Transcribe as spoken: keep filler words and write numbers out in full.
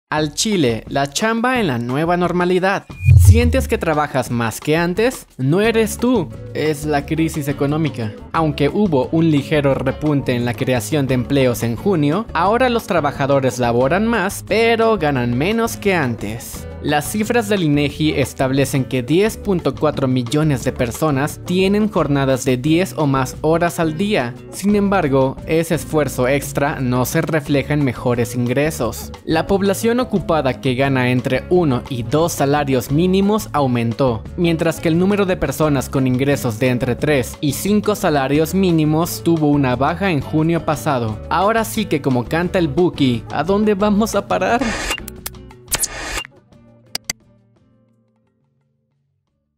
Al Chile, la chamba en la nueva normalidad. ¿Sientes que trabajas más que antes? No eres tú, es la crisis económica. Aunque hubo un ligero repunte en la creación de empleos en junio, ahora los trabajadores laboran más, pero ganan menos que antes. Las cifras del INEGI establecen que diez punto cuatro millones de personas tienen jornadas de diez o más horas al día. Sin embargo, ese esfuerzo extra no se refleja en mejores ingresos. La población ocupada que gana entre uno y dos salarios mínimos aumentó, mientras que el número de personas con ingresos de entre tres y cinco salarios mínimos tuvo una baja en junio pasado. Ahora sí que, como canta el Buki, ¿a dónde vamos a parar?